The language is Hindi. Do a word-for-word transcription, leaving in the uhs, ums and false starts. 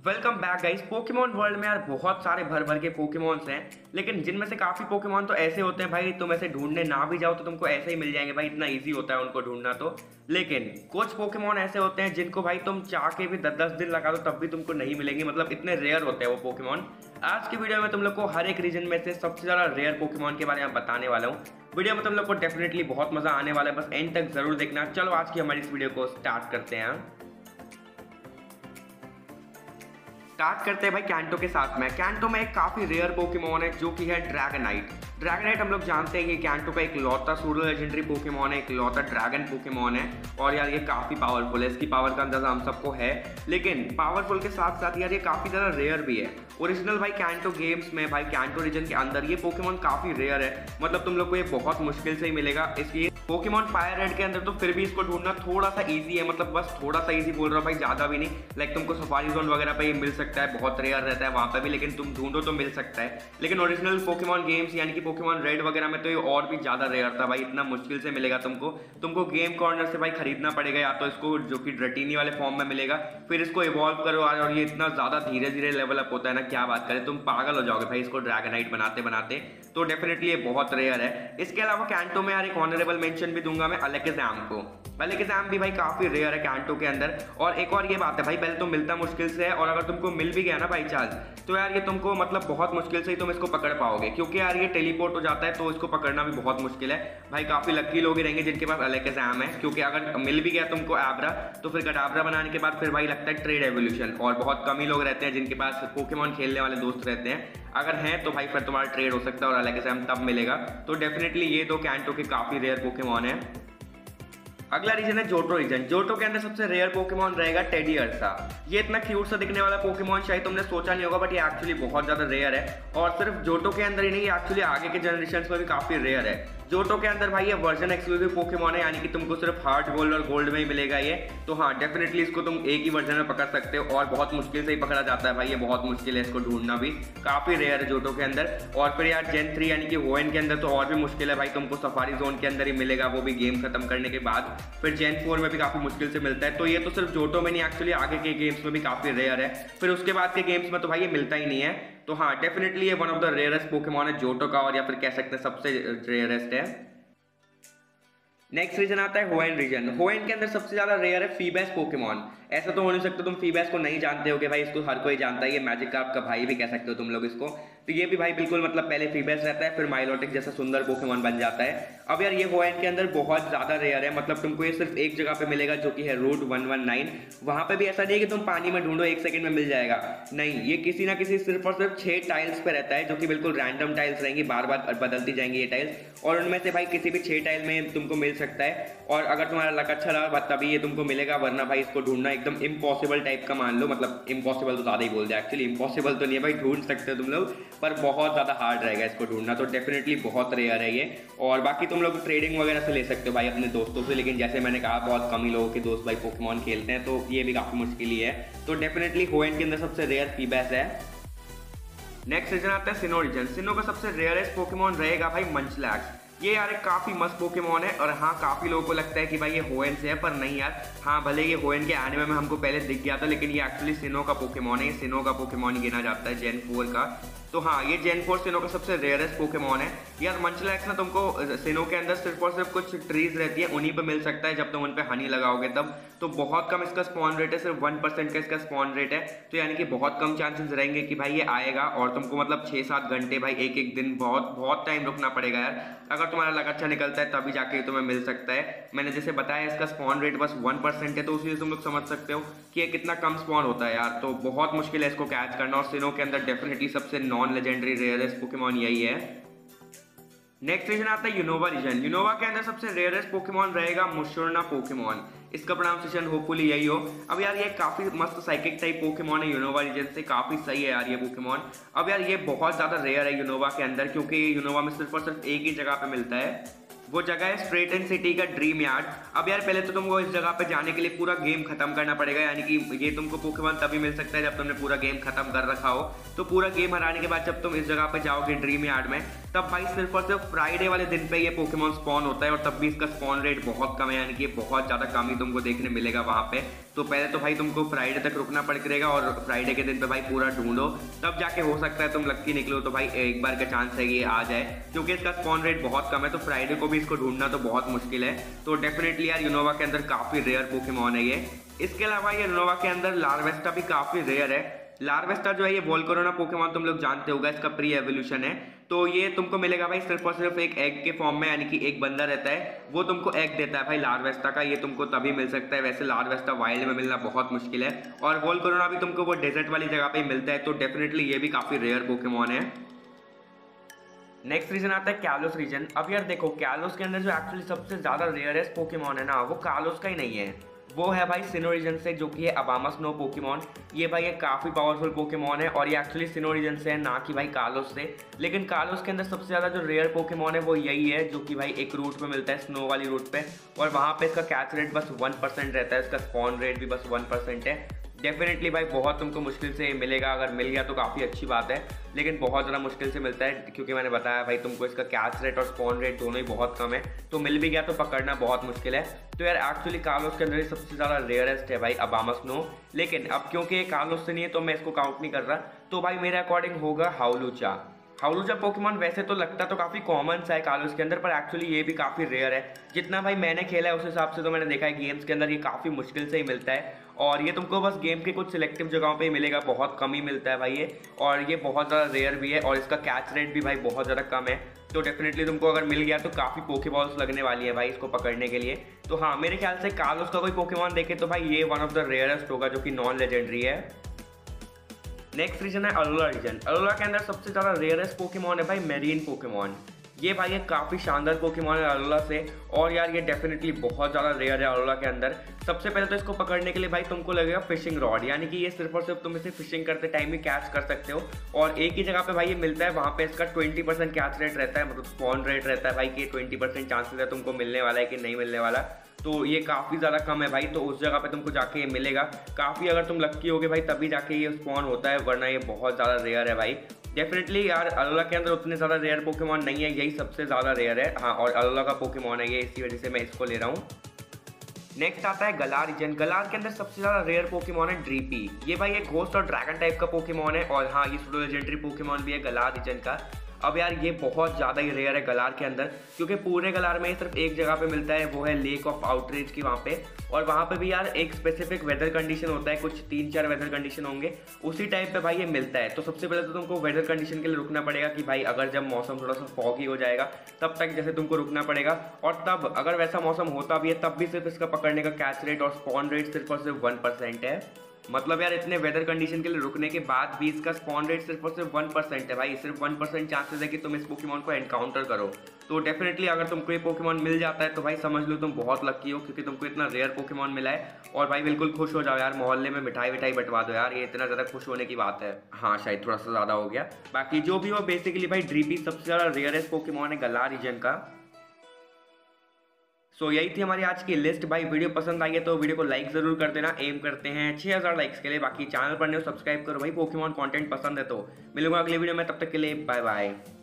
Welcome back guys. Pokemon world में यार बहुत सारे भर भर के पोकेमॉन्स हैं, लेकिन जिनमें से काफ़ी पोकेमॉन तो ऐसे होते हैं भाई तुम ऐसे ढूंढने ना भी जाओ तो तुमको ऐसे ही मिल जाएंगे भाई, इतना इजी होता है उनको ढूंढना। तो लेकिन कुछ पोकेमॉन ऐसे होते हैं जिनको भाई तुम चाह के भी दस दस दिन लगा दो तब भी तुमको नहीं मिलेंगे, मतलब इतने रेयर होते हैं वो पोकेमॉन। आज की वीडियो में तुम लोग को हर एक रीजन में से सबसे ज़्यादा रेयर पोकेमॉन के बारे में बताने वाला हूँ। वीडियो में तुम लोग को डेफिनेटली बहुत मज़ा आने वाला है, बस एंड तक जरूर देखना। चलो आज की हमारी इस वीडियो को स्टार्ट करते हैं। स्टार्ट करते हैं भाई कैंटो के साथ में। कैंटो में एक काफी रेयर पोकेमॉन है जो कि है ड्रैगनाइट। ड्रैगनाइट हम लोग जानते हैं कि कैंटो का एक लौता सूडो लेजेंडरी पोकेमॉन है, एक लौता ड्रैगन पोकेमॉन है और यार ये काफी पावरफुल है। इसकी पावर का अंदाजा हम सबको है, लेकिन पावरफुल के साथ साथ यार ये काफी ज्यादा रेयर भी है। ओरिजिनल भाई कैंटो गेम्स में भाई कैंटो रीजन के अंदर ये पोकेमॉन काफी रेयर है, मतलब तुम लोग को ये बहुत मुश्किल से ही मिलेगा। इसलिए पोकेमॉन फायर रेड के अंदर तो फिर भी इसको ढूंढना थोड़ा सा इजी है, मतलब बस थोड़ा सा इजी बोल रहा हूँ भाई, ज्यादा भी नहीं। लाइक तुमको सफारी जोन वगैरह पे ये मिल सकता है, बहुत रेयर रहता है वहाँ पे भी, लेकिन तुम ढूंढो तो मिल सकता है। लेकिन ओरिजिनल पोकेमॉन गेम्स यानी कि पोकेमॉन रेड वगैरह में तो ये और भी ज्यादा रेयर था भाई, इतना मुश्किल से मिलेगा तुमको। तुमको गेम कॉर्नर से भाई खरीदना पड़ेगा, या तो इसको जो कि ड्रेटिनी वाले फॉर्म में मिलेगा, फिर इसको इवॉल्व करो और ये इतना ज्यादा धीरे धीरे लेवल अप होता है ना, क्या बात करें, तुम पागल हो जाओगे भाई इसको ड्रैगनाइट बनाते बनाते। तो डेफिनेटली ये बहुत रेयर है। इसके अलावा कैंटो में यार एक ऑनरेबल मेंशन भी दूंगा मैं अलेकिज़ाम को। अलेकिज़ाम भी भाई काफी रेयर है कैंटो के अंदर। और एक और ये बात है भाई, पहले तो मिलता मुश्किल से है, और अगर तुमको मिल भी गया ना बाई चांस तो यार ये तुमको मतलब बहुत मुश्किल से ही तुम इसको पकड़ पाओगे, क्योंकि यार ये टेलीपोर्ट हो जाता है तो इसको पकड़ना भी बहुत मुश्किल है भाई। काफी लकी लोग ही रहेंगे जिनके पास अलेकिज़ाम है, क्योंकि अगर मिल भी गया तुमको एब्रा तो फिर गडाब्रा बनाने के बाद फिर भाई लगता है ट्रेड एवोल्यूशन, और बहुत कम ही लोग रहते हैं जिनके पास पोकेमॉन खेलने वाले दोस्त रहते हैं। अगर हैं तो भाई फिर तुम्हारा ट्रेड हो सकता है और अलेकिज़ाम तब मिलेगा। तो डेफिनेटली ये दो कैंटो के काफी रेयर पोकेमॉन है। अगला रीजन है जोटो रीजन। जोटो के अंदर सबसे रेयर पोकेमॉन रहेगा टेडीअर्सा। ये इतना क्यूट सा दिखने वाला पोकेमॉन शायद तुमने सोचा नहीं होगा, बट ये एक्चुअली बहुत ज्यादा रेयर है, और सिर्फ जोटो के अंदर ही नहीं, एक्चुअली आगे के जनरेशन में भी काफी रेयर है। जोटो के अंदर भाई ये वर्जन एक्सक्लूसिव पोकेमॉन है, यानी कि तुमको सिर्फ हार्ट गोल्ड और गोल्ड में ही मिलेगा ये। तो हाँ डेफिनेटली इसको तुम एक ही वर्जन में पकड़ सकते हो, और बहुत मुश्किल से ही पकड़ा जाता है भाई, ये बहुत मुश्किल है इसको ढूंढना भी, काफी रेयर है जोटो के अंदर। और फिर यार जेन थ्री यानी कि होएन के अंदर तो और भी मुश्किल है भाई, तुमको सफारी जोन के अंदर ही मिलेगा, वो भी गेम खत्म करने के बाद। फिर जेन फोर में भी काफी मुश्किल से मिलता है। तो ये तो सिर्फ जोटो में नहीं, एक्चुअली आगे के गेम्स में भी काफी रेयर है। फिर उसके बाद के गेम्स में तो भाई ये मिलता ही नहीं है। तो हाँ डेफिनेटली ये one of the rarest Pokemon है जोटो का, और या फिर कह सकते हैं सबसे रेयरेस्ट है। नेक्स्ट रीजन आता है होएन रीजन। होएन के अंदर सबसे ज्यादा रेयर है फीबैस पोकेमॉन। ऐसा तो हो नहीं सकता तुम फीबैस को नहीं जानते हो कि भाई इसको हर कोई जानता है, ये मैजिकार्प का भाई भी कह सकते हो तुम लोग इसको। तो ये भी भाई बिल्कुल मतलब पहले फीबैस रहता है, फिर माइलोटिक जैसा सुंदर पोकेमॉन बन जाता है। अब यार ये होएन के अंदर बहुत ज्यादा रेयर है, मतलब तुमको ये सिर्फ एक जगह पे मिलेगा जो कि है रूट वन वन नाइन। वहां पे भी ऐसा नहीं है कि तुम पानी में ढूंढो एक सेकंड में मिल जाएगा, नहीं, ये किसी ना किसी सिर्फ और सिर्फ छह टाइल्स पे रहता है, जो कि बिल्कुल रैंडम टाइल्स रहेंगी, बार बार बदलती जाएंगी ये टाइल्स, और उनमें से भाई किसी भी छह टाइल में तुमको मिल सकता है। और अगर तुम्हारा लक अच्छा रहा तभी ये तुमको मिलेगा, वरना भाई इसको ढूंढना एकदम इम्पॉसिबल टाइप का मान लो। मतलब इम्पॉसिबल तो ज्यादा ही बोल दिया, एक्चुअली इम्पॉसिबल तो नहीं है भाई, ढूंढ सकते हो तुम लोग, पर बहुत ज्यादा हार्ड रहेगा इसको ढूंढना। तो डेफिनेटली बहुत रेयर है ये। और बाकी तुम लोग ट्रेडिंग वगैरह से ले सकते हो भाई अपने दोस्तों से, लेकिन जैसे मैंने कहा बहुत कम ही लोगों के दोस्त भाई पोकेमॉन खेलते हैं, तो ये भी काफी मुश्किल ही है। तो डेफिनेटली होएन के अंदर सबसे रेयर फीबैस है। नेक्स्ट रीजन आता है सिनो रीजन। सिनो का सबसे रेयरेस्ट पोकेमॉन रहेगा भाई मंचलैक्स। ये यार एक काफी मस्त पोकेमॉन है, और हाँ काफी लोगों को लगता है कि भाई ये होएन से है, पर नहीं यार। हाँ भले ये होएन के एनिमे में हमको पहले दिख गया था, लेकिन ये एक्चुअली सिनो का पोकेमॉन है, ये सिनो का पोकेमॉन गिना जाता है जेन फोर का। तो हाँ ये जेन फोर सिनो का सबसे रेयरेस्ट पोकेमॉन है यार। मंचलैक्स ना तुमको सिनो के अंदर सिर्फ और सिर्फ कुछ ट्रीज रहती है, उन्हीं पे मिल सकता है, जब तुम उन पे हनी लगाओगे तब। तो बहुत कम इसका स्पॉन रेट है, सिर्फ वन परसेंट का इसका स्पॉन रेट है। तो यानी कि बहुत कम चांसेस रहेंगे कि भाई ये आएगा, और तुमको मतलब छः सात घंटे भाई एक एक दिन बहुत बहुत टाइम रुकना पड़ेगा यार। अगर तुम्हारा लक अच्छा निकलता है तभी जाके तुम्हें मिल सकता है। मैंने जैसे बताया इसका स्पॉन रेट बस वन परसेंट है, तो उसी से तुम लोग समझ सकते हो कि ये कितना कम स्पॉन होता है यार। तो बहुत मुश्किल है इसको कैच करना, और सिनो के अंदर डेफिनेटली सबसे नॉन लेजेंडरी रेयरेस्ट पोकेमॉन यही है। नेक्स्ट रीजन आता है यूनोवा रीजन। यूनोवा के अंदर सबसे रेयरेस्ट पोकेमॉन रहेगा मुशुरना पोकेमॉन। इसका प्रोनाउंसिएशन होपफुली यही हो। अब यार ये काफी मस्त साइकिक टाइप पोकेमॉन है यूनोवा रीजन से, काफी सही है यार ये पोकेमॉन। अब यार ये बहुत ज्यादा रेयर है यूनोवा के अंदर, क्योंकि यूनोवा में सिर्फ और सिर्फ एक ही जगह पे मिलता है, वो जगह है स्ट्रेटन सिटी का ड्रीम यार्ड। अब यार पहले तो तुमको इस जगह पे जाने के लिए पूरा गेम खत्म करना पड़ेगा, यानी कि ये तुमको पोकेमॉन तभी मिल सकता है जब तुमने पूरा गेम खत्म कर रखा हो। तो पूरा गेम हराने के बाद जब तुम इस जगह पे जाओगे ड्रीम यार्ड में, तब भाई सिर्फ और सिर्फ फ्राइडे वाले दिन पे ये पोकेमॉन स्पॉन होता है और तब भी इसका स्पॉन रेट बहुत कम है, यानी कि बहुत ज़्यादा कम ही तुमको देखने मिलेगा वहाँ पे। तो पहले तो भाई तुमको फ्राइडे तक रुकना पड़ेगा और फ्राइडे के दिन पे भाई पूरा ढूंढो, तब जाके हो सकता है तुम लक्की निकलो तो भाई एक बार का चांस है ये आ जाए, क्योंकि इसका स्पॉन रेट बहुत कम है। तो फ्राइडे को भी इसको ढूंढना तो बहुत मुश्किल है। तो डेफिनेटली यार यूनोवा के अंदर काफ़ी रेयर पोकेमॉन है ये। इसके अलावा ये यूनोवा के अंदर लार्वेस्टा भी काफ़ी रेयर है। लार्वेस्टा जो है ये वोल्करोना पोकेमॉन तुम लोग जानते होगा, इसका प्री एवोल्यूशन है। तो ये तुमको मिलेगा भाई सिर्फ और सिर्फ एक एग के फॉर्म में, यानी कि एक बंदा रहता है वो तुमको एग देता है भाई लार्वेस्टा का, ये तुमको तभी मिल सकता है। वैसे लार्वेस्टा वाइल्ड में मिलना बहुत मुश्किल है और वोल्करोना भी तुमको वो डेजर्ट वाली जगह पे ही मिलता है। तो डेफिनेटली ये भी काफ़ी रेयर पोकेमॉन है। नेक्स्ट रीजन आता है कैलोस रीजन। अब यार देखो, कैलोस के अंदर जो एक्चुअली सबसे ज़्यादा रेयरेस्ट पोकेमॉन है ना, वो कैलोस का ही नहीं है, वो है भाई सिनो रीजन से, जो कि है अबामा स्नो पोकेमॉन। ये भाई एक काफ़ी पावरफुल पोकेमॉन है और ये एक्चुअली सिनो रीजन से है, ना कि भाई कालोस से। लेकिन कालोस के अंदर सबसे ज़्यादा जो रेयर पोकेमॉन है वो यही है, जो कि भाई एक रूट पे मिलता है, स्नो वाली रूट पे, और वहाँ पे इसका कैच रेट बस वन परसेंट रहता है, इसका स्पॉन रेट भी बस वन परसेंट है। डेफिनेटली भाई बहुत तुमको मुश्किल से मिलेगा, अगर मिल गया तो काफ़ी अच्छी बात है, लेकिन बहुत ज़्यादा मुश्किल से मिलता है, क्योंकि मैंने बताया भाई तुमको इसका कैच रेट और स्पॉन रेट दोनों ही बहुत कम है। तो मिल भी गया तो पकड़ना बहुत मुश्किल है। तो यार एक्चुअली कालोस के अंदर ही सबसे ज़्यादा रेयरेस्ट है भाई अबामा स्नो। लेकिन अब क्योंकि कालोस से नहीं है तो मैं इसको काउंट नहीं कर रहा, तो भाई मेरे अकॉर्डिंग होगा हाउलूचा। हाउलूचा पोकेमॉन वैसे तो लगता तो काफ़ी कॉमन सा है कालोस के अंदर, पर एक्चुअली ये भी काफ़ी रेयर है। जितना भाई मैंने खेला है उस हिसाब से तो मैंने देखा है गेम्स के अंदर ये काफ़ी मुश्किल से ही मिलता है, और ये तुमको बस गेम के कुछ सिलेक्टिव जगहों पे ही मिलेगा, बहुत कम ही मिलता है भाई ये, और ये बहुत ज़्यादा रेयर भी है और इसका कैच रेट भी भाई बहुत ज़्यादा कम है। तो डेफिनेटली तुमको अगर मिल गया तो काफ़ी पोकेबॉल्स लगने वाली है भाई इसको पकड़ने के लिए। तो हाँ, मेरे ख्याल से कालोस का कोई पोकेमॉन देखे तो भाई ये वन ऑफ द रेयरेस्ट होगा, जो कि नॉन लेजेंडरी है। नेक्स्ट रीजन है अलोला रीजन। अलोला के अंदर सबसे ज़्यादा रेयरेस्ट पोकेमॉन है भाई मेरीन पोकेमॉन। ये भाई एक काफ़ी शानदार पोकेमॉन है अलोला से, और यार ये डेफिनेटली बहुत ज़्यादा रेयर है अलोला के अंदर। सबसे पहले तो इसको पकड़ने के लिए भाई तुमको लगेगा फिशिंग रॉड, यानी कि ये सिर्फ और सिर्फ तुम इसे फिशिंग करते टाइम ही कैच कर सकते हो, और एक ही जगह पे भाई ये मिलता है, वहाँ पे इसका ट्वेंटी परसेंट कैच रेट रहता है, मतलब स्पॉन रेट रहता है भाई कि ट्वेंटी परसेंट चांसेस है तुमको मिलने वाला है कि नहीं मिलने वाला। तो ये काफ़ी ज़्यादा कम है भाई, तो उस जगह पे तुमको जाके ये मिलेगा काफ़ी, अगर तुम लक्की होगे भाई तभी जाके ये स्पॉन होता है, वरना ये बहुत ज़्यादा रेयर है भाई। डेफिनेटली यार अलोला के अंदर उतने ज़्यादा रेयर पोकेमॉन नहीं है, यही सबसे ज़्यादा रेयर है। हाँ, और अलोला का पोकेमॉन है ये, इसी वजह से मैं इसको ले रहा हूँ। नेक्स्ट आता है गलार रीजन। गलार के अंदर सबसे ज़्यादा रेयर पोकेमॉन है ड्रीपी। ये भाई एक घोस्ट और ड्रैगन टाइप का पोकेमॉन है, और हाँ ये सूडो लेजेंडरी पोकेमॉन भी है गलार रीजन का। अब यार ये बहुत ज़्यादा ही रेयर है गलार के अंदर, क्योंकि पूरे गलार में सिर्फ एक जगह पे मिलता है, वो है लेक ऑफ आउटरीच की वहाँ पे, और वहाँ पे भी यार एक स्पेसिफिक वेदर कंडीशन होता है, कुछ तीन चार वेदर कंडीशन होंगे, उसी टाइप पे भाई ये मिलता है। तो सबसे पहले तो तुमको वेदर कंडीशन के लिए रुकना पड़ेगा कि भाई अगर जब मौसम थोड़ा सा फॉगी हो जाएगा तब तक जैसे तुमको रुकना पड़ेगा, और तब अगर वैसा मौसम होता भी है तब भी सिर्फ इसका पकड़ने का कैच रेट और स्पॉन रेट सिर्फ और सिर्फ वन परसेंट है। मतलब यार इतने वेदर कंडीशन के लिए रुकने के बाद भी इसका स्पॉन रेट सिर्फ और सिर्फ वन परसेंट है भाई, सिर्फ वन परसेंट चांसेस है कि तुम इस पोकेमॉन को एनकाउंटर करो। तो डेफिनेटली अगर तुमको ये पोकेमॉन मिल जाता है तो भाई समझ लो तुम बहुत लकी हो, क्योंकि तुमको इतना रेयर पोकेमॉन मिला है। और भाई बिल्कुल खुश हो जाओ यार, मोहल्ले में मिठाई विठाई बंटवा दो यार, ये इतना ज़्यादा खुश होने की बात है। हाँ शायद थोड़ा सा ज़्यादा हो गया, बाकी जो भी हो बेसिकली भाई ड्रीपी सबसे ज़्यादा रेयरेस्ट पोकेमॉन है गलार रीजन का। सो so, यही थी हमारी आज की लिस्ट भाई। वीडियो पसंद आई है तो वीडियो को लाइक जरूर कर देना, एम करते हैं छह हज़ार लाइक्स के लिए। बाकी चैनल पर नहीं हो सब्सक्राइब करो भाई, पोकेमॉन कंटेंट पसंद है तो। मिलूंगा अगले वीडियो में, तब तक के लिए बाय बाय।